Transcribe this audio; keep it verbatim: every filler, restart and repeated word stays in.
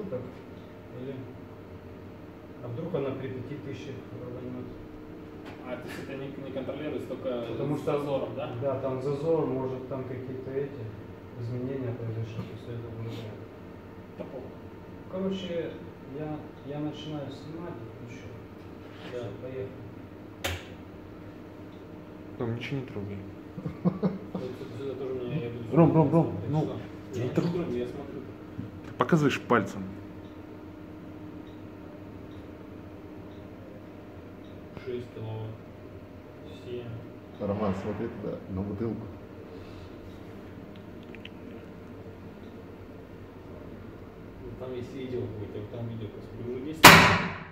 так? Или... А вдруг она при пяти тысячах рванет? А то есть это не, не контролируется только Потому с что зазором, да? Да, там зазор, может там какие-то эти изменения произошли после этого уже. Такого. Короче, я, я начинаю снимать и включу. Да. Все, поехали. Ром, ничего не трогай. Сюда тоже мне, я буду Ром, Ром, Ром, смотреть. ну, Что? не Я не трогай. трогаю, я смотрю. Ты показываешь пальцем. шесть киловатт. семь. Роман, смотри туда, на бутылку. Там есть видео будет, я вот там видео посмотрю. Уже десять.